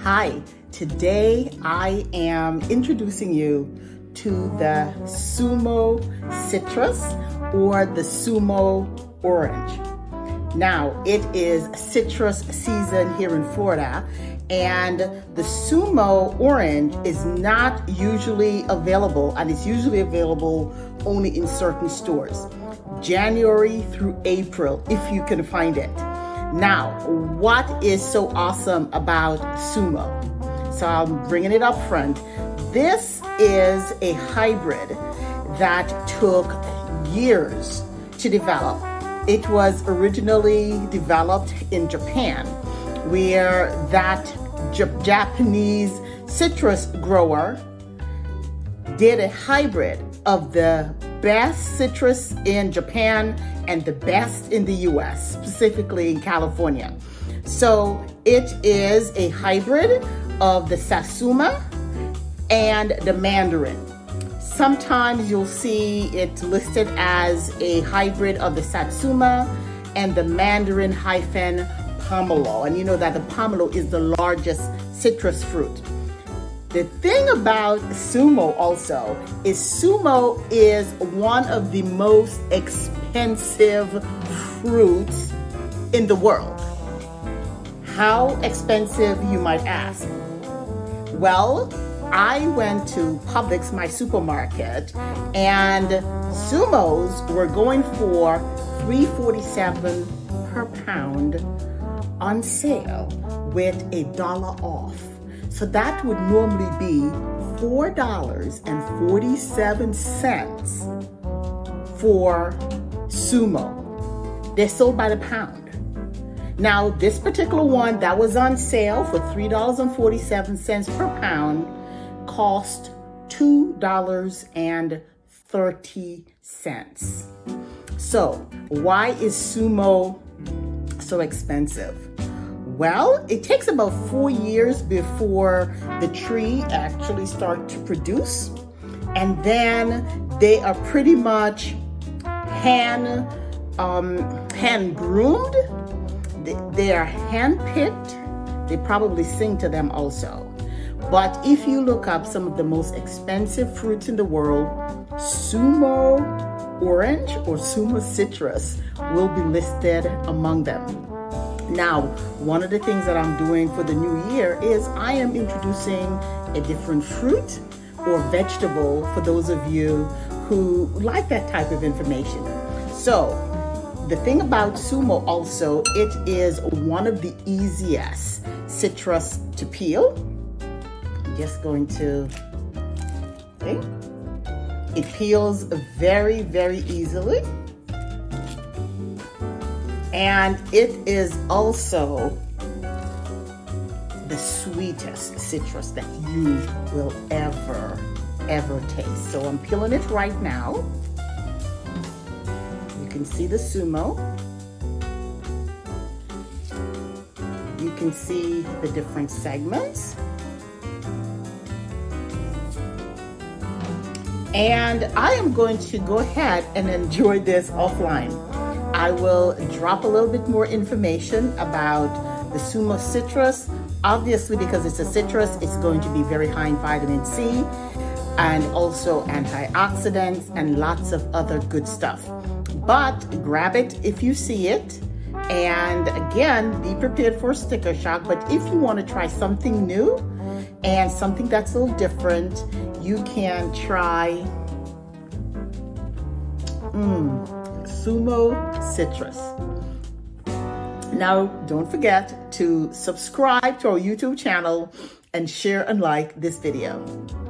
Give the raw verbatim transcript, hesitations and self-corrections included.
Hi, today I am introducing you to the Sumo Citrus or the Sumo Orange. Now, it is citrus season here in Florida, and the Sumo Orange is not usually available, and it's usually available only in certain stores, January through April, if you can find it. Now, what is so awesome about Sumo? So I'm bringing it up front. This is a hybrid that took years to develop. It was originally developed in Japan, where that J Japanese citrus grower did a hybrid of the best citrus in Japan and the best in the U S, specifically in California. So it is a hybrid of the Satsuma and the Mandarin. Sometimes you'll see it listed as a hybrid of the Satsuma and the Mandarin hyphen pomelo. And you know that the pomelo is the largest citrus fruit. The thing about Sumo also is Sumo is one of the most expensive fruits in the world. How expensive, you might ask? Well, I went to Publix, my supermarket, and Sumos were going for three forty-seven per pound on sale with a dollar off. So that would normally be four dollars and forty-seven cents for Sumo. They're sold by the pound. Now, this particular one that was on sale for three dollars and forty-seven cents per pound cost two dollars and thirty cents. So why is Sumo so expensive? Well, it takes about four years before the tree actually starts to produce. And then they are pretty much hand, um, hand groomed. They, they are hand picked. They probably sing to them also. But if you look up some of the most expensive fruits in the world, Sumo Orange or Sumo Citrus will be listed among them. Now, one of the things that I'm doing for the new year is I am introducing a different fruit or vegetable for those of you who like that type of information. So, the thing about Sumo also, it is one of the easiest citrus to peel. I'm just going to, okay. It peels very, very easily. And it is also the sweetest citrus that you will ever, ever taste. So I'm peeling it right now. You can see the Sumo. You can see the different segments. And I am going to go ahead and enjoy this offline. I will drop a little bit more information about the Sumo Citrus. Obviously, because it's a citrus, it's going to be very high in vitamin C and also antioxidants and lots of other good stuff. But grab it if you see it. And again, be prepared for sticker shock. But if you want to try something new and something that's a little different, you can try mm, Sumo Citrus. Now, don't forget to subscribe to our YouTube channel and share and like this video.